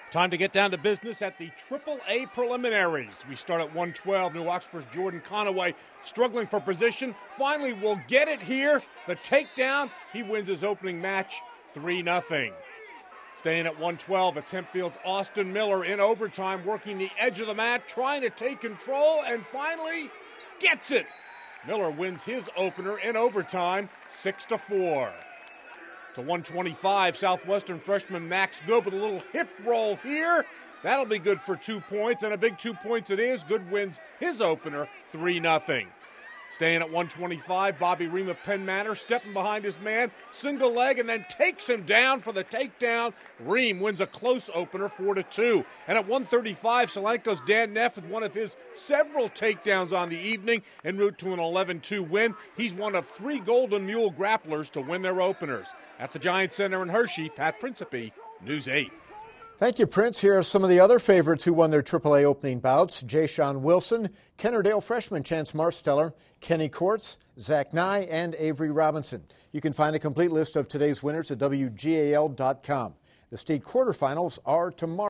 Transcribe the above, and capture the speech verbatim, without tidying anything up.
Time to get down to business at the triple A preliminaries. We start at one twelve. New Oxford's Jordan Conaway struggling for position. Finally will get it here. The takedown. He wins his opening match three nothing. Staying at one twelve, it's Hempfield's Austin Miller in overtime, working the edge of the mat, trying to take control, and finally gets it. Miller wins his opener in overtime, six to four. To one twenty-five, Southwestern freshman Max Good with a little hip roll here. That'll be good for two points, and a big two points it is. Good wins his opener, three nothing. Staying at one twenty-five, Bobby Ream of Penn Manor stepping behind his man, single leg, and then takes him down for the takedown. Ream wins a close opener, four to two. And at one thirty-five, Solanco's Dan Neff with one of his several takedowns on the evening en route to an eleven two win. He's one of three Golden Mule grapplers to win their openers. At the Giant Center in Hershey, Pat Principe, News eight. Thank you, Prince. Here are some of the other favorites who won their triple A opening bouts. Jayshawn Wilson, Kennerdale freshman Chance Marsteller, Kenny Courts, Zach Nye, and Avery Robinson. You can find a complete list of today's winners at W G A L dot com. The state quarterfinals are tomorrow.